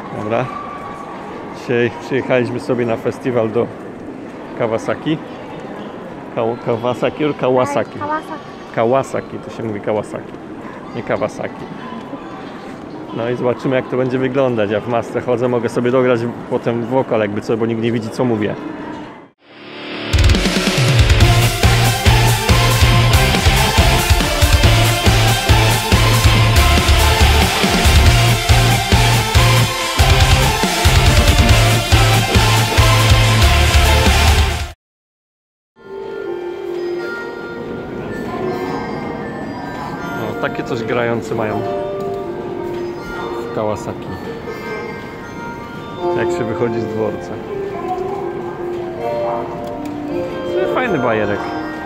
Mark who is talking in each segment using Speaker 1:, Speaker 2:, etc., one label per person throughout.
Speaker 1: Dobra. Dzisiaj przyjechaliśmy sobie na festiwal do Kawasaki. Kawasaki or Kawasaki? Kawasaki, to się mówi Kawasaki, nie Kawasaki. No i zobaczymy, jak to będzie wyglądać. Ja w masce chodzę, mogę sobie dograć potem wokal, jakby co, bo nikt nie widzi, co mówię. No, takie coś grające mają w Kawasaki. Jak się wychodzi z dworca. Fajny bajerek.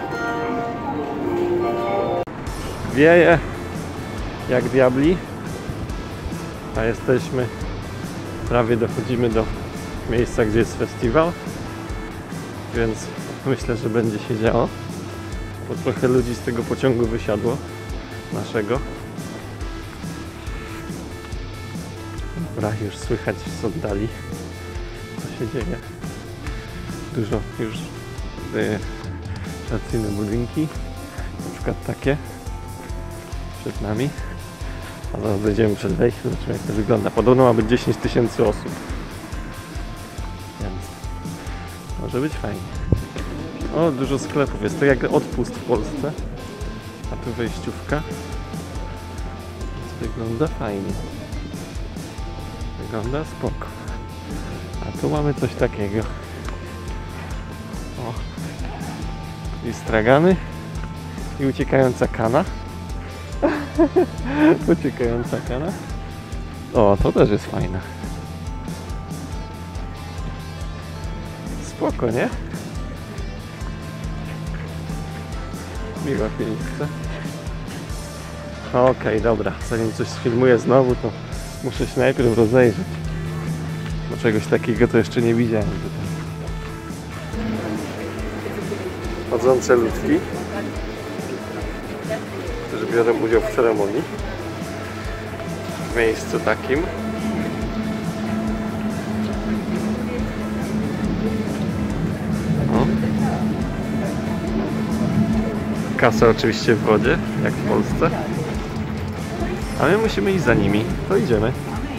Speaker 1: Wieje jak diabli. A jesteśmy, prawie dochodzimy do miejsca, gdzie jest festiwal. Więc myślę, że będzie się działo. Bo trochę ludzi z tego pociągu wysiadło. Naszego. Dobra, już słychać z oddali, co się dzieje. Dużo już stacyjne budynki, na przykład takie przed nami. A zaraz dojdziemy przed wejściem, zobaczymy, jak to wygląda. Podobno ma być 10 000 osób, więc może być fajnie. O, dużo sklepów jest, tak jak odpust w Polsce. A tu wejściówka. Więc wygląda fajnie. Wygląda spoko. A tu mamy coś takiego. O. I stragany. I uciekająca kana. Uciekająca kana. O, to też jest fajne. Spoko, nie? Miła miejsce. Okej, dobra. Zanim coś sfilmuję znowu, to muszę się najpierw rozejrzeć. Bo czegoś takiego to jeszcze nie widziałem tutaj. Chodzące ludki, którzy biorą udział w ceremonii. W miejscu takim. O. Kasa oczywiście w wodzie, jak w Polsce. A my musimy iść za nimi. To idziemy.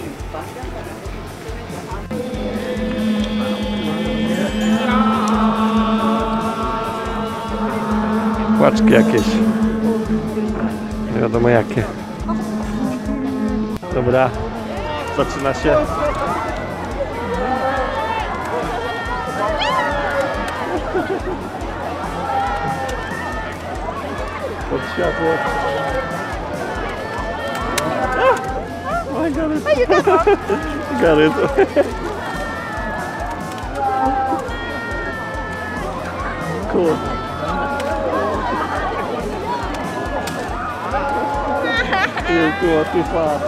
Speaker 1: Płaczki jakieś. Nie wiadomo jakie. Dobra. Zaczyna się. Pod światło. Oh, I got it. Oh, you got it. Got it. Cool. You're too fast.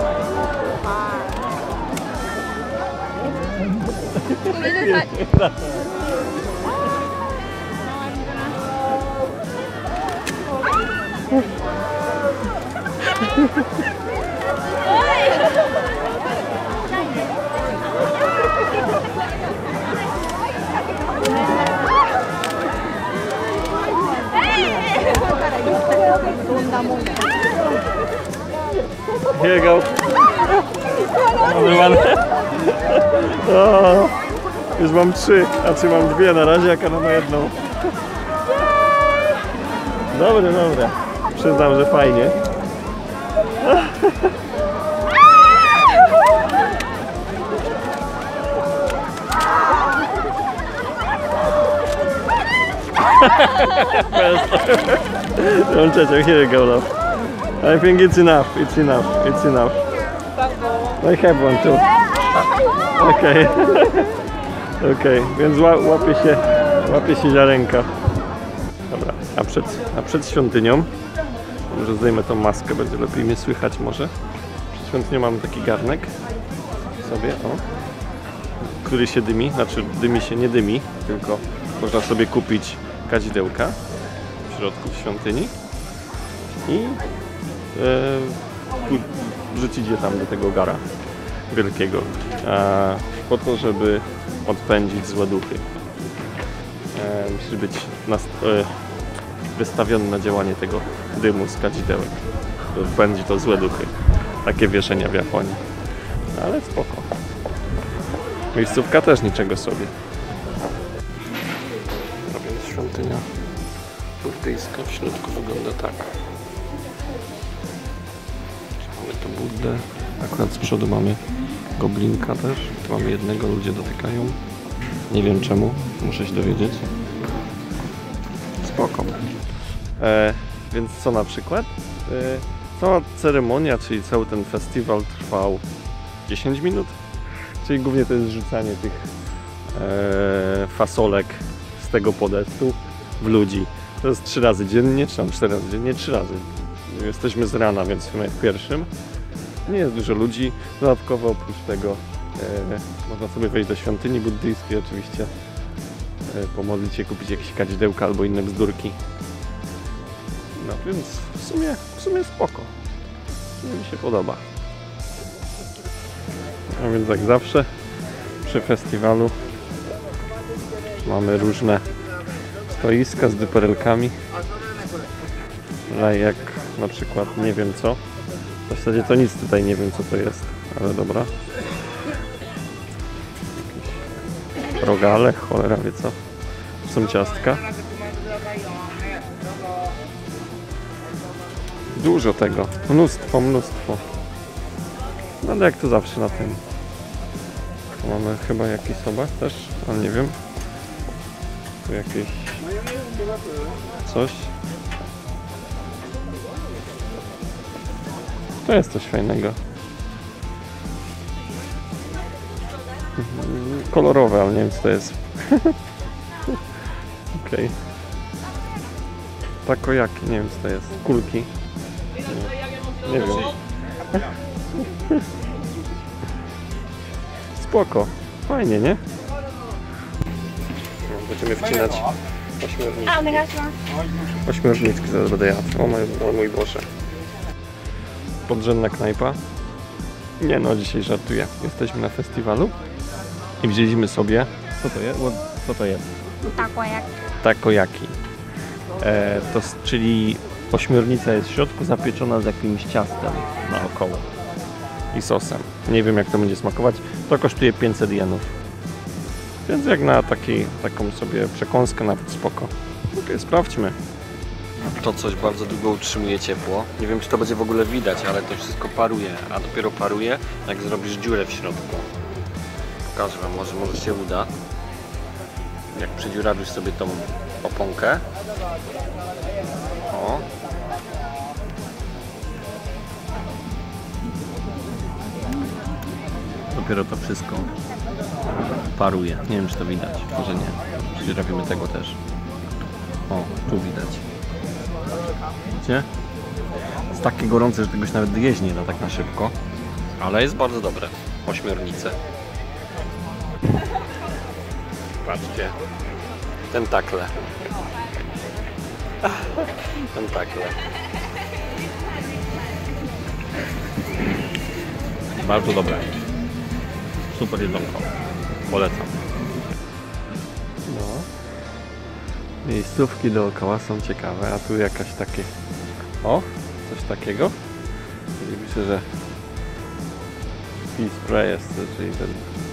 Speaker 1: Here you go. O, już mam 3, znaczy mam 2 na razie, jak ona ma 1. Dobre, dobre. Przyznam, że fajnie. Don't touch it. Here you go, love. I think it's enough. It's enough. It's enough. I have one too. Okay. Okay. Więc łapie się ziarenka. Dobra. A przed świątynią, może zdejmę tą maskę, będzie lepiej mnie słychać może. Przed świątynią mamy taki garnek sobie, o, który się dymi, znaczy dymi się nie dymi, tylko można sobie kupić kadzidełka w środku świątyni i wrzucić je tam do tego gara. wielkiego, po to, żeby odpędzić złe duchy. Musi być wystawiony na działanie tego dymu z kadzidełek. Odpędzi to złe duchy. Takie wieszenia w Japonii. Ale spoko. Miejscówka też niczego sobie. A więc świątynia buddyjska w środku wygląda tak. Mamy tu Buddę. Akurat z przodu mamy goblinka też. Tu mamy jednego, ludzie dotykają. Nie wiem czemu, muszę się dowiedzieć. Spoko. Więc co na przykład? Cała ceremonia, czyli cały ten festiwal trwał 10 minut. Czyli głównie to jest rzucanie tych fasolek z tego podestu w ludzi. To jest 3 razy dziennie, czy tam 4 razy dziennie? 3 razy. Jesteśmy z rana, więc w pierwszym. Nie jest dużo ludzi. Dodatkowo oprócz tego można sobie wejść do świątyni buddyjskiej oczywiście. Pomodlić się, kupić jakieś kadzidełka albo inne bzdurki. No więc w sumie spoko. Mi się podoba. A więc jak zawsze przy festiwalu mamy różne stoiska z dyperelkami. Jak na przykład nie wiem co. W zasadzie to nic tutaj nie wiem co to jest, ale dobra. Rogale, cholera wie co. Tu są ciastka. Dużo tego. Mnóstwo. No ale jak to zawsze na tym. Tu mamy chyba jakiś sobak też, ale nie wiem. Tu jakieś coś. To jest coś fajnego. Kolorowe, ale nie wiem co to jest. Okej. Takojaki, nie wiem co to jest. Kulki. Nie wiem. Spoko. Fajnie, nie? Będziemy wcinać ośmiorniczki, zaraz będę jadł. O mój Boże. Podrzędna knajpa. Nie no, dzisiaj żartuję. Jesteśmy na festiwalu i wzięliśmy sobie... Co to jest? Takojaki. Czyli ośmiornica jest w środku zapieczona z jakimś ciastem naokoło i sosem. Nie wiem jak to będzie smakować. To kosztuje 500 jenów. Więc jak na taką sobie przekąskę nawet spoko. Okej, sprawdźmy. To coś bardzo długo utrzymuje ciepło. Nie wiem czy to będzie w ogóle widać, ale to wszystko paruje, a dopiero paruje jak zrobisz dziurę w środku. Pokażę wam, może się uda. Jak przedziurawisz sobie tą oponkę. O. Dopiero to wszystko paruje. Nie wiem czy to widać, może nie. Przedziurawimy tego też. O, tu widać. Widzicie? Jest takie gorące, że tego się nawet jeść nie da tak na szybko. Ale jest bardzo dobre. Ośmiornice. Patrzcie. Tentakle. Tentakle. Bardzo dobre. Super jedzonko. Polecam. No. Miejscówki dookoła są ciekawe, a tu jakaś takie... O! Coś takiego. I myślę, że Peace Prayers, czyli ten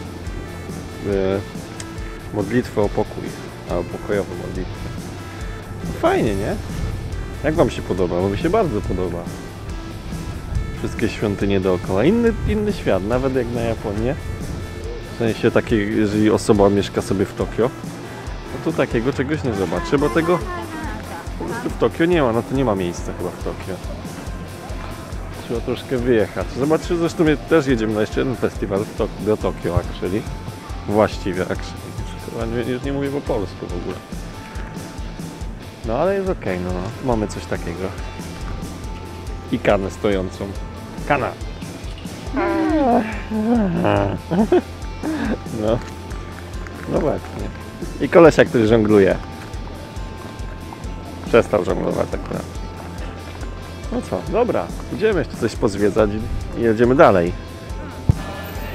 Speaker 1: modlitwę o pokój, albo pokojowe modlitwy. Fajnie, nie? Jak wam się podoba? Bo mi się bardzo podoba. Wszystkie świątynie dookoła. Inny świat, nawet jak na Japonię. W sensie takiej, jeżeli osoba mieszka sobie w Tokio, no to takiego czegoś nie zobaczy, bo tego po prostu w Tokio nie ma. No to nie ma miejsca chyba w Tokio. Trzeba troszkę wyjechać. Zobaczcie, zresztą my też jedziemy na jeszcze jeden festiwal do Tokio, actually. Właściwie, actually. Już nie mówię po polsku w ogóle. No ale jest okej, no. Mamy coś takiego. I kanę stojącą. Kana! No. No właśnie. I kolesia, który żongluje. Przestał żonglować akurat. No co, dobra. Idziemy jeszcze coś pozwiedzać i jedziemy dalej.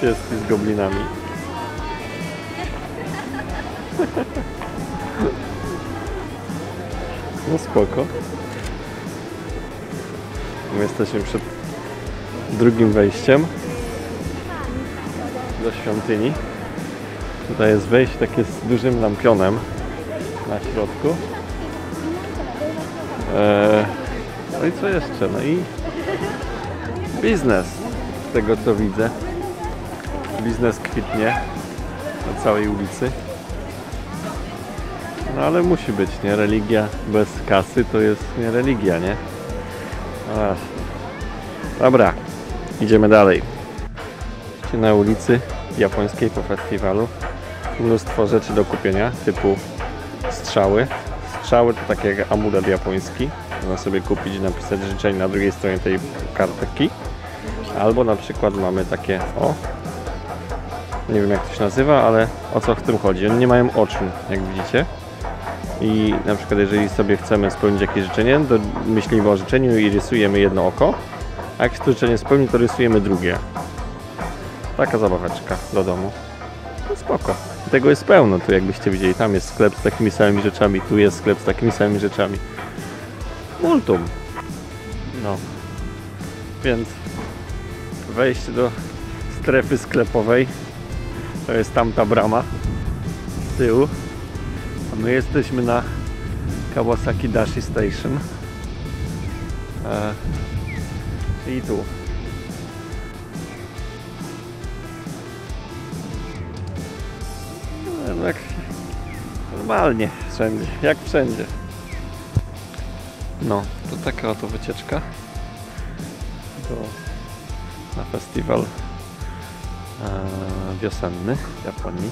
Speaker 1: Pieski z goblinami. No spoko. My jesteśmy przed drugim wejściem do świątyni. Tutaj jest wejście takie z dużym lampionem na środku. No i co jeszcze? No i biznes, z tego co widzę. Biznes kwitnie na całej ulicy. No ale musi być, nie? Religia bez kasy to jest nie religia, nie? Ach. Dobra, idziemy dalej. Na ulicy japońskiej po festiwalu mnóstwo rzeczy do kupienia, typu strzały. Strzały to takie jak amulet japoński. Można sobie kupić i napisać życzenie na drugiej stronie tej kartki. Albo na przykład mamy takie, o, nie wiem jak to się nazywa, ale o co w tym chodzi? One nie mają oczu, jak widzicie. I na przykład jeżeli sobie chcemy spełnić jakieś życzenie, to myślimy o życzeniu i rysujemy jedno oko. A jak się to życzenie spełni, to rysujemy drugie. Taka zabaweczka do domu. No spoko. Tego jest pełno, tu jakbyście widzieli, tam jest sklep z takimi samymi rzeczami, tu jest sklep z takimi samymi rzeczami. Multum. No. Więc wejście do strefy sklepowej to jest tamta brama z tyłu. A my jesteśmy na Kawasaki Dashi Station. I tu. No, jak normalnie wszędzie, jak wszędzie. No, to taka oto wycieczka na festiwal wiosenny w Japonii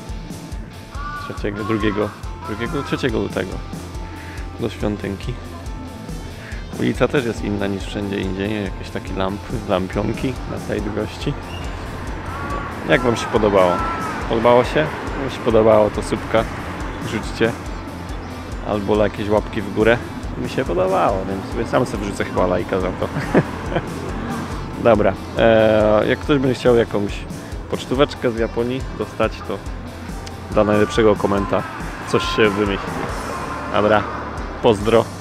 Speaker 1: 3 lutego do świątynki. Ulica też jest inna niż wszędzie indziej, jakieś takie lampy, lampionki na całej długości. Jak wam się podobało? Podobało się? Jak mi się podobało, to słupka rzućcie albo jakieś łapki w górę. Mi się podobało, więc sam sobie wrzucę chyba lajka za to. Dobra, jak ktoś będzie chciał jakąś pocztóweczkę z Japonii dostać, to dla najlepszego komenta coś się wymyśli. Dobra, pozdro.